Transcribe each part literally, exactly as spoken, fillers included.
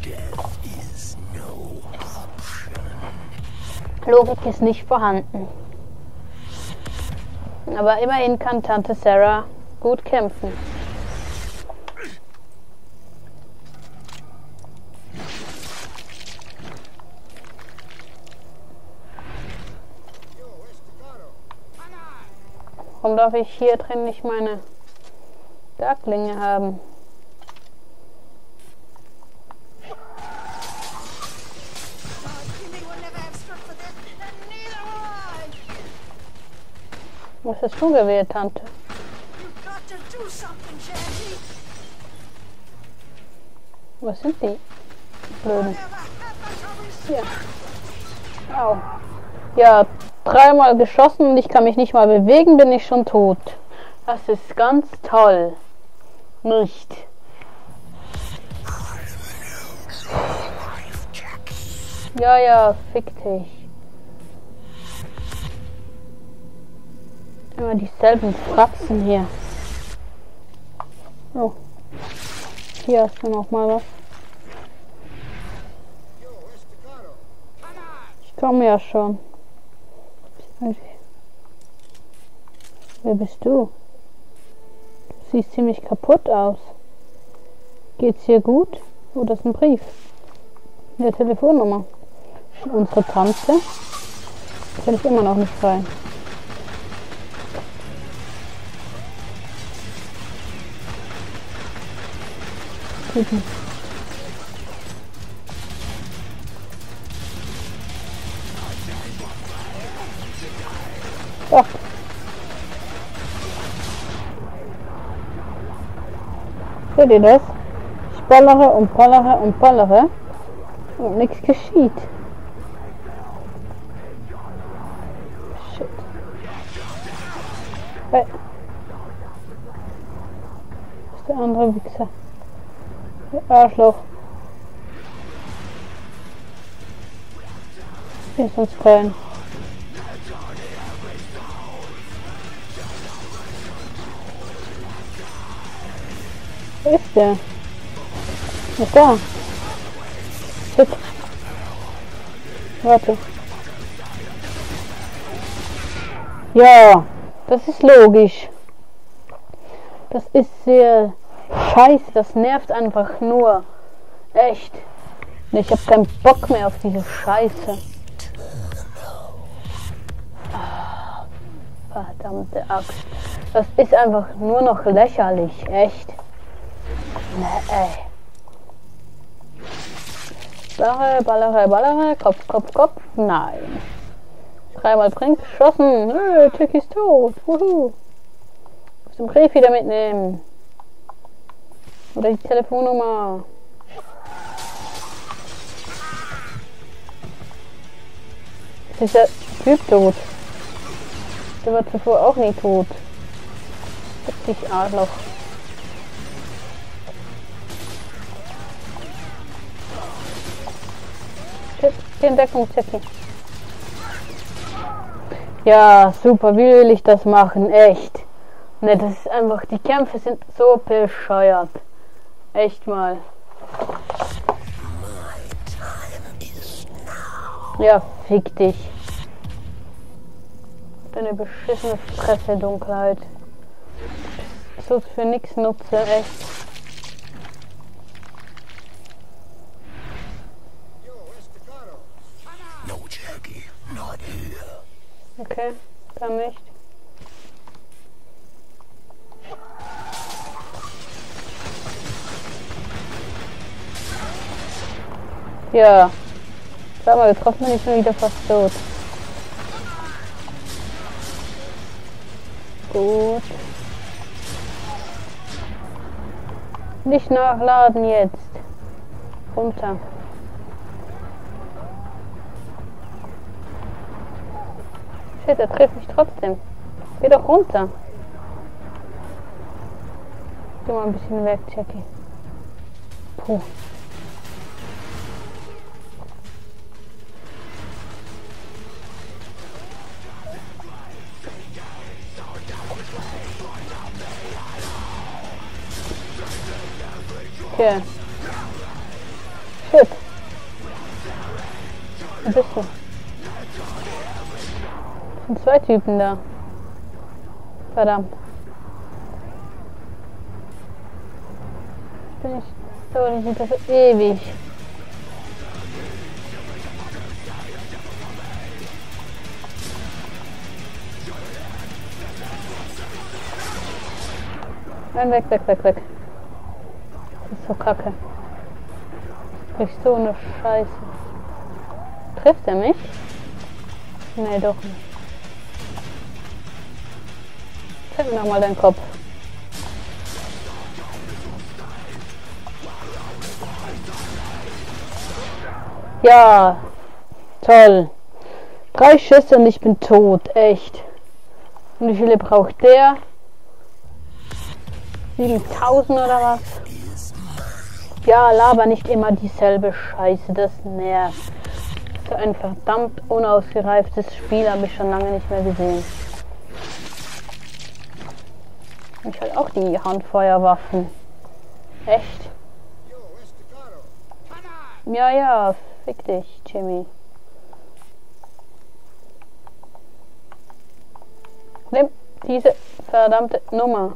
Logik ist nicht vorhanden. Aber immerhin kann Tante Sarah gut kämpfen. Warum darf ich hier drin nicht meine Darklinge haben? Was hast du gewählt, Tante? Was sind die Blöden? Hier. Au. Ja, dreimal geschossen und ich kann mich nicht mal bewegen, bin ich schon tot. Das ist ganz toll. Nicht. Ja, ja, fick dich. Immer dieselben Fratzen hier. Oh. Hier hast du noch mal was. Ich komme ja schon. Wer bist du? Du siehst ziemlich kaputt aus. Geht's hier gut? Oh, das ist ein Brief. Eine Telefonnummer. Unsere Tante. Kann ich immer noch nicht rein. Typen. Oh. Seht ihr das? Ich ballere und ballere und ballere und nichts geschieht. Shit. Hey. Das ist der andere Wichser. Der Arschloch. Hier ist uns kein. Wo ist der? Ist da? Shit. Warte. Ja, das ist logisch. Das ist sehr scheiße, das nervt einfach nur. Echt. Ich habe keinen Bock mehr auf diese Scheiße. Oh, verdammte Axt. Das ist einfach nur noch lächerlich. Echt. Nee, ey. Ballere, ballere, ballere, Kopf, Kopf, Kopf. Nein. Dreimal Brink geschossen. Hey, Tick ist tot. Wuhu. Muss den Brief wieder mitnehmen. Oder die Telefonnummer. Ist der Typ tot? Der war zuvor auch nie tot. Richtig Arschloch. Die Entdeckung, Jackie. Ja, super, wie will ich das machen? Echt. Ne, das ist einfach, die Kämpfe sind so bescheuert. Echt mal. Ja, fick dich. Deine beschissene Fresse, Dunkelheit. So für nix nutze, echt. Okay, dann nicht. Ja. Sag mal, getroffen bin ich schon wieder fast tot. Gut. Nicht nachladen jetzt. Runter. Shit, er trifft mich trotzdem. Geh doch runter. Geh mal ein bisschen weg, Jackie. Puh. Okay. Shit. Wo bist du? Es sind zwei Typen da. Verdammt. Bin ich. Dauert nicht wieder so ewig. Nein, weg, weg, weg, weg. Das ist so kacke. Ich so eine Scheiße. Trifft er mich? Nee, doch nicht. Zeig mir nochmal deinen Kopf. Ja, toll. Drei Schüsse und ich bin tot, echt. Und wie viele braucht der? siebentausend oder was? Ja, laber nicht immer dieselbe Scheiße, das nervt. So ein verdammt unausgereiftes Spiel habe ich schon lange nicht mehr gesehen. Ich halt auch die Handfeuerwaffen. Echt? Ja, ja, fick dich, Jimmy. Nimm diese verdammte Nummer.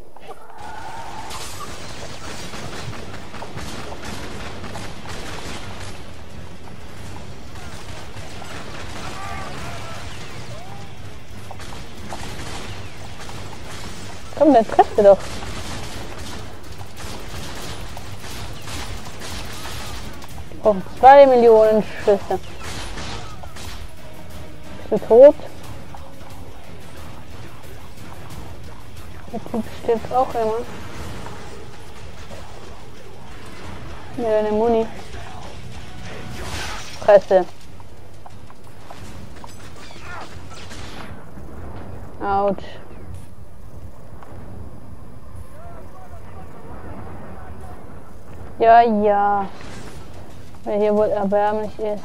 Komm, dann trefft ihr doch. Oh, zwei Millionen Schüsse. Bist du tot? Der Typ stirbt auch immer. Mir deine Muni. Fresse. Autsch. Ja, ja. Wer hier wohl erbärmlich ist.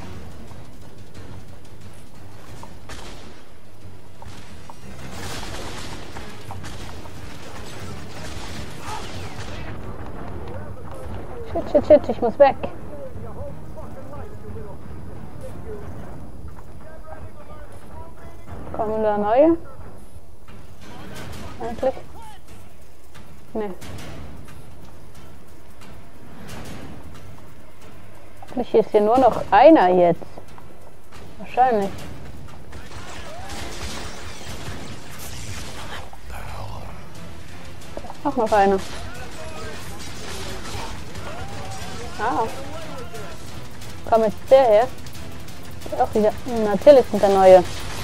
Shit, shit, shit, ich muss weg. Kommen da neue? Eigentlich? Ne. Eigentlich ist hier nur noch einer jetzt. Wahrscheinlich. Da ist auch noch einer. Ah. Komm jetzt der her. Ist auch wieder. Natürlich sind da neue.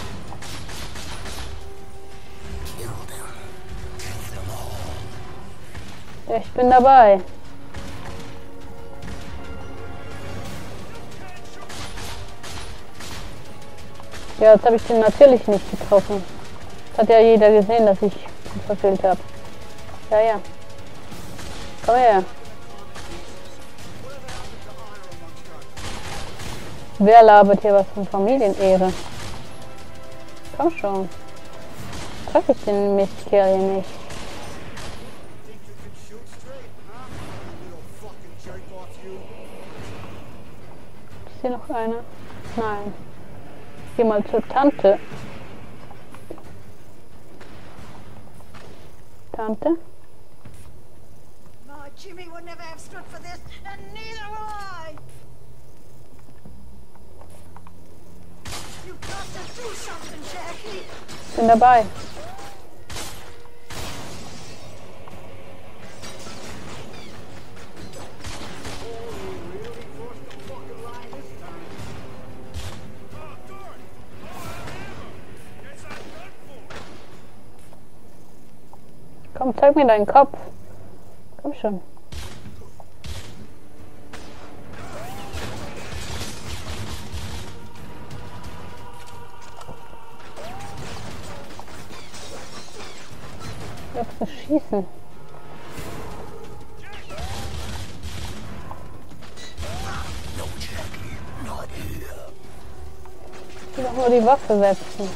Ja, ich bin dabei. Ja, jetzt habe ich den natürlich nicht getroffen. Das hat ja jeder gesehen, dass ich ihn verfehlt habe. Ja, ja. Komm her. Wer labert hier was von Familienehre? Komm schon. Treffe ich den Mistkerl hier nicht. Ist hier noch einer? Nein. Ich geh mal zur Tante. Tante? No, Jimmy would never have stood for this, and neither will I. You got to do something, Jackie. Bin dabei. Komm, zeig mir deinen Kopf. Komm schon. Du darfst nicht schießen. Ich will doch nur die Waffe setzen.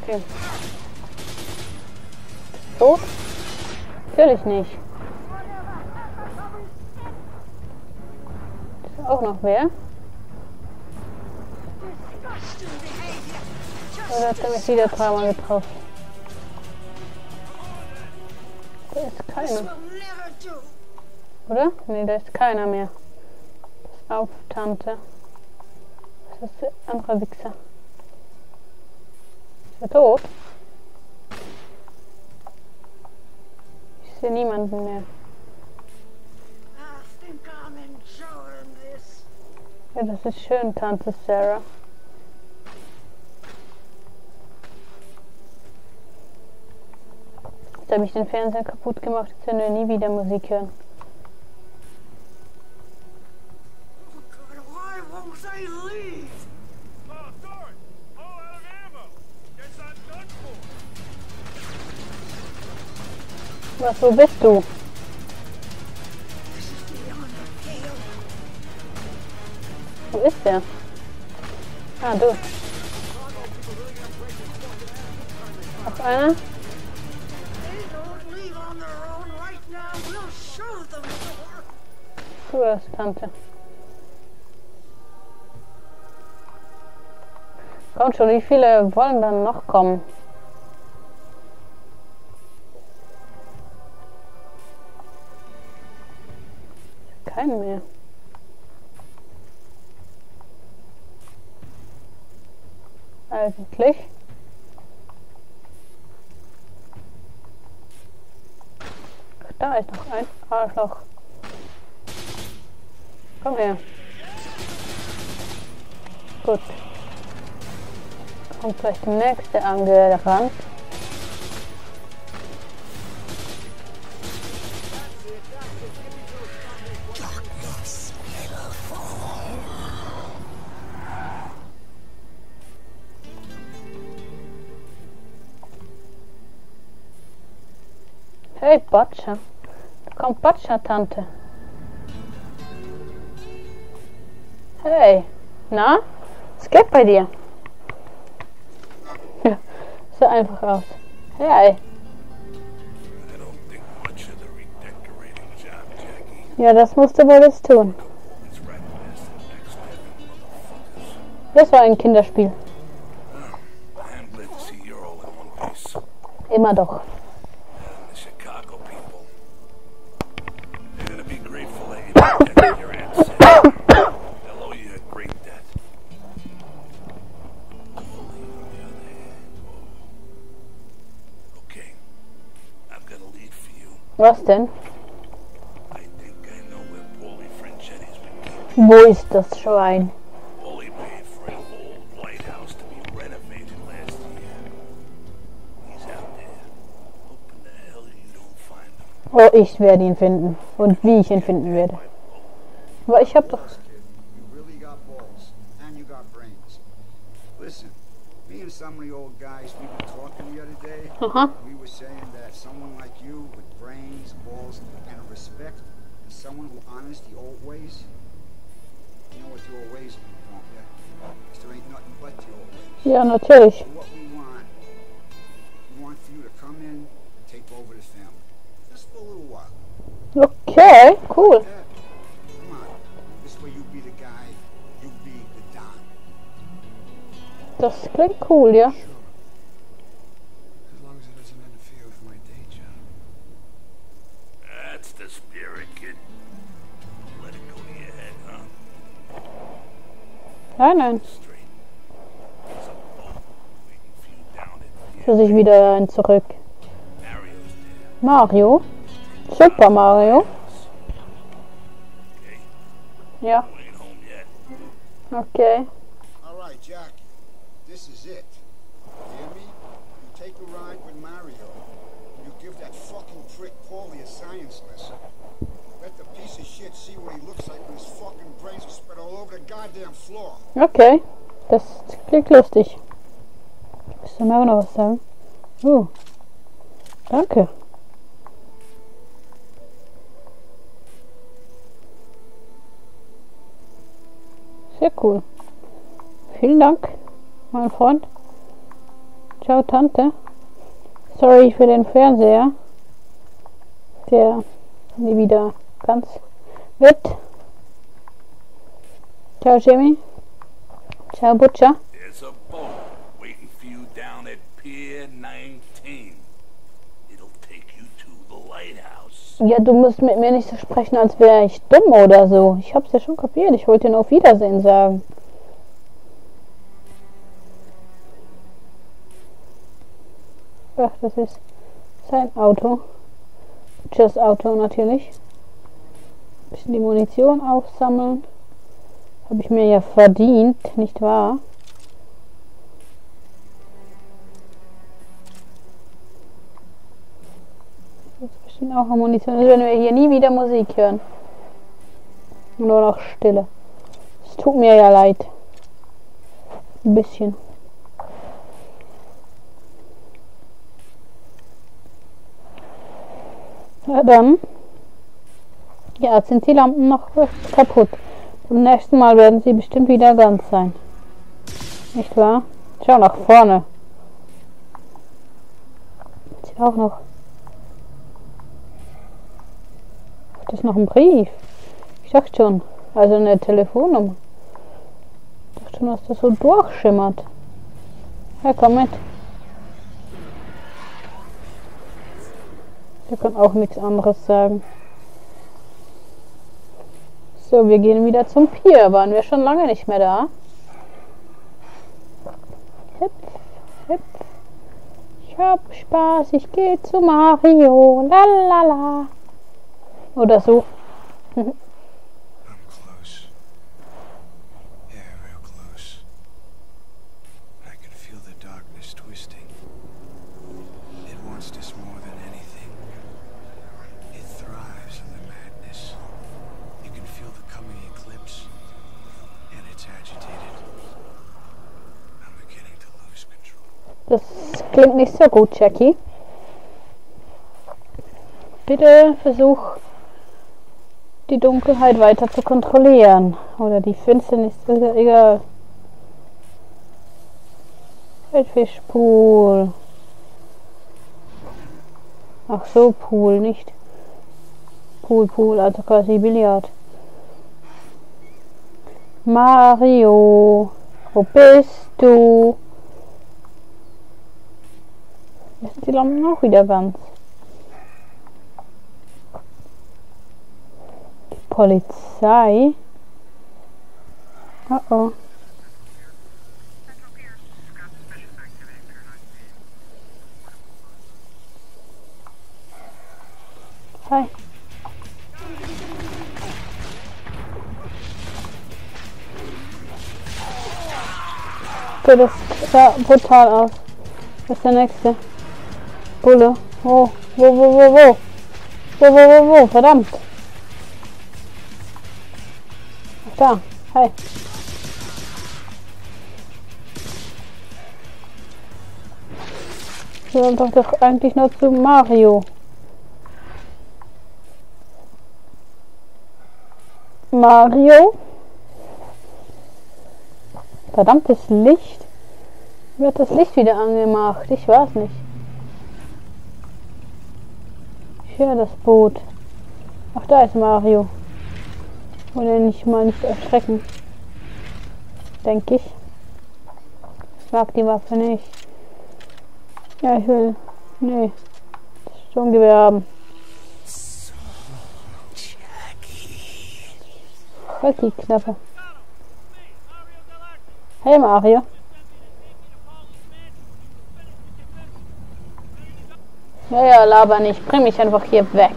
Okay. Tot? Natürlich nicht. Ist auch noch wer? Oder hat er mich wieder dreimal getroffen? Da ist keiner. Oder? Ne, da ist keiner mehr. Pass auf, Tante. Das ist der andere Wichser. Ist er tot? Ich sehe niemanden mehr. Ja, das ist schön, Tante Sarah. Jetzt habe ich den Fernseher kaputt gemacht, jetzt werden wir nie wieder Musik hören. Was, wo bist du? Wo ist der? Ah, du. Noch einer? Du erst, Tante. Kommt schon, wie viele wollen dann noch kommen? Keinen mehr. Eigentlich. Ach, da ist noch ein Arschloch. Komm her. Gut. Kommt vielleicht der nächste angerannt. Hey, Butcher. Da kommt Butcher, Tante. Hey. Na? Was geht bei dir? Ja, so einfach aus. Hey. Ja, das musst du wohl jetzt tun. Das war ein Kinderspiel. Immer doch. Was denn? Wo ist das Schwein? Oh, ich werde ihn finden. Und wie ich ihn finden werde. Aber ich hab doch... Aha. Ja, natürlich. Okay, cool. Das klingt cool, ja. Nein, nein. Für sich wieder ein zurück. Mario? Super Mario? Ja. Okay. Alright, Jack. This is it. You hear me? You take a ride with Mario. You give that fucking prick Paulie a science lesson. Let the piece of shit see what he looks like when his fucking brains are spread all over the goddamn floor. Okay. Das klingt lustig. Willst du mir auch noch was sagen? Oh. Danke. Sehr cool. Vielen Dank, mein Freund. Ciao, Tante. Sorry für den Fernseher, der nie wieder ganz wird. Ciao, Jimmy. Ciao, Butcher. There's a boat waiting for you down at Pier nineteen. It'll take you to the lighthouse. Ja, du musst mit mir nicht so sprechen, als wäre ich dumm oder so. Ich hab's ja schon kapiert. Ich wollte nur auf Wiedersehen sagen. Ach, das ist sein Auto. Butchers Auto natürlich. Ein bisschen die Munition aufsammeln. Habe ich mir ja verdient, nicht wahr? Das ist bestimmt auch Munition. Also wenn wir hier nie wieder Musik hören. Nur noch Stille. Es tut mir ja leid. Ein bisschen. Ja, dann. Ja, jetzt sind die Lampen noch kaputt. Beim nächsten Mal werden sie bestimmt wieder ganz sein. Nicht wahr? Schau nach vorne. Ist auch noch. Das ist noch ein Brief. Ich dachte schon. Also eine Telefonnummer. Ich dachte schon, dass das so durchschimmert. Ja, komm mit. Der kann auch nichts anderes sagen. So, wir gehen wieder zum Pier. Waren wir schon lange nicht mehr da? Hüpf, hüpf. Ich hab Spaß, ich gehe zu Mario. Lalala. Oder so. I'm close. Yeah, real close. I can feel the darkness twisting. It wants this more than anything. It thrives in the madness. You can feel the coming eclipse, and it's agitated. I'm beginning to lose control. Das klingt nicht so gut, Jackie. Bitte versuch, die Dunkelheit weiter zu kontrollieren. Oder die Finsternis, egal. Feldfischpool. Ach so, Pool, nicht Pool, Pool, also quasi Billard. Mario, wo bist du? Jetzt sind die Lampen auch wieder ganz. Polizei. Oh oh. Hi. Okay, das sah brutal aus. Was ist der nächste? Bulle. Wo? Wo, wo, wo, wo? Wo, wo, wo, wo? Verdammt. Da, hi. Wir sind doch, doch eigentlich nur zu Mario. Mario? Verdammtes Licht. Wird das Licht wieder angemacht? Ich weiß nicht. Ich höre das Boot. Ach, da ist Mario. Oder nicht mal nicht erschrecken. Denke ich. Ich mag die Waffe nicht. Ja, ich will. Nee. Sturmgewehr haben. Halt die Knappe. Hey Mario. Ja, ja, laber nicht. Bring mich einfach hier weg.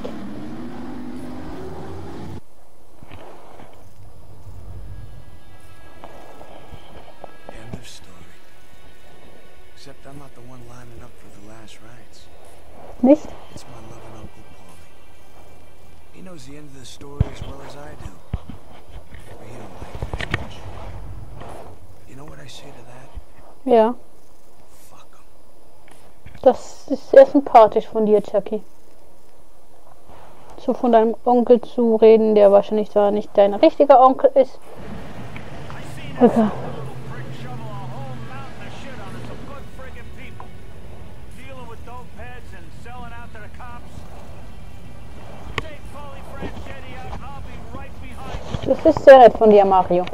Except I'm not the one lining up for the last rites. Nicht? It's my loving Uncle Paulie. He knows the end of the story as well as I do. But he don't like it as much. You know what I say to that? Ja. Fuck him. Das ist sehr sympathisch von dir, Chucky. So von deinem Onkel zu reden, der wahrscheinlich zwar nicht dein richtiger Onkel ist. Okay. dope heads and selling out to the cops. Take Foley Franchetti out, I'll be right behind you. Das ist sehr nett von dir, Mario.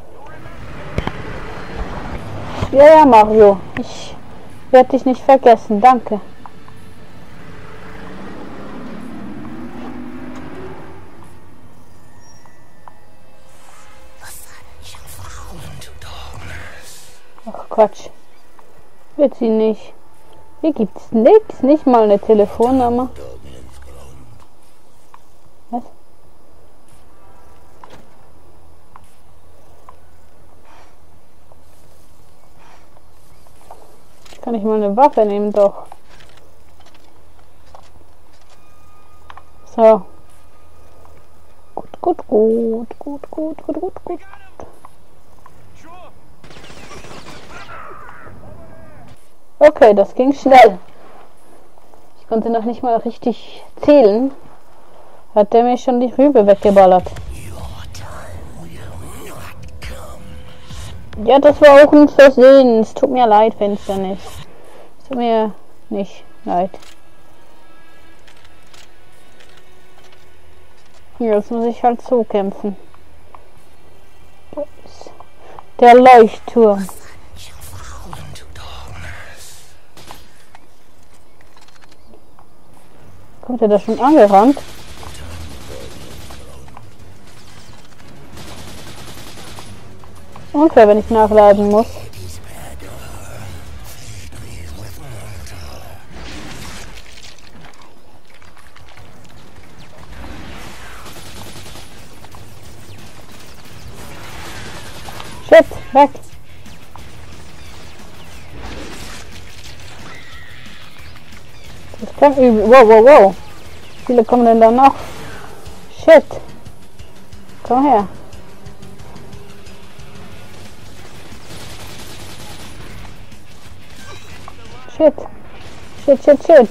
Ja, ja, Mario. Ich werde dich nicht vergessen. Danke. Ach Quatsch. Wird sie nicht. Hier gibt's nichts. Nicht mal eine Telefonnummer. Was? Kann ich mal eine Waffe nehmen, doch. So. Gut, gut, gut, gut, gut, gut, gut, gut. Okay, das ging schnell. Ich konnte noch nicht mal richtig zählen. Hat der mir schon die Rübe weggeballert. Ja, das war auch ein Versehen. Es tut mir leid, Finsternis. Es tut mir nicht leid. Jetzt muss ich halt so kämpfen. Der Leuchtturm. Kommt er da schon angerannt? Unfair, wenn ich nachladen muss. Shit, weg! Das kann übel. Wow, wow, wow. Wie viele kommen denn da noch? Shit. Komm her. Shit. Shit, shit, shit.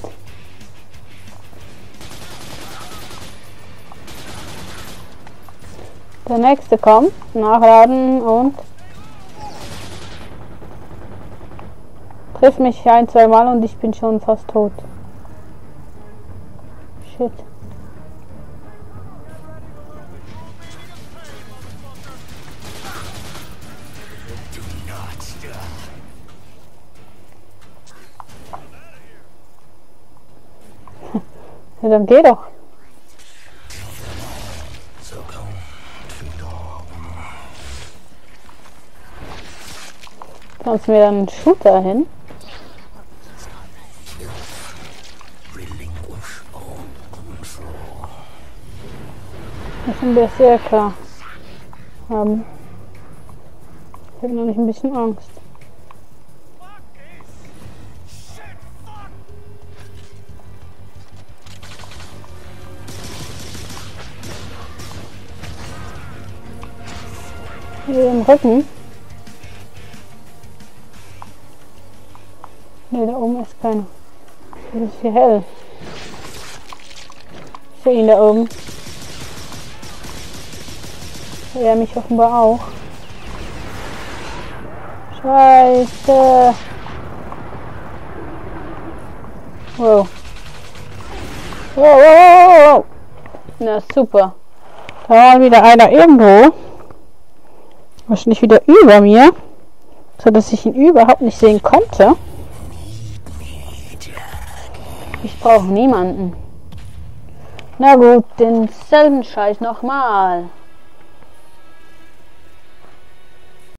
Der nächste kommt. Nachladen und trifft mich ein, zwei Mal und ich bin schon fast tot. Shit. Ja, dann geh doch. Kannst du mir dann einen Shooter hin? Müssen wir sehr klar haben. Ich habe nämlich ein bisschen Angst. Hier im Rücken. Ne, da oben ist keiner. Das ist hier hell. Ich sehe ihn da oben. Er mich offenbar auch. Scheiße. Wow. Wow, wow, wow, wow. Na super. Da war wieder einer irgendwo. Wahrscheinlich wieder über mir. So dass ich ihn überhaupt nicht sehen konnte. Ich brauche niemanden. Na gut, denselben Scheiß nochmal.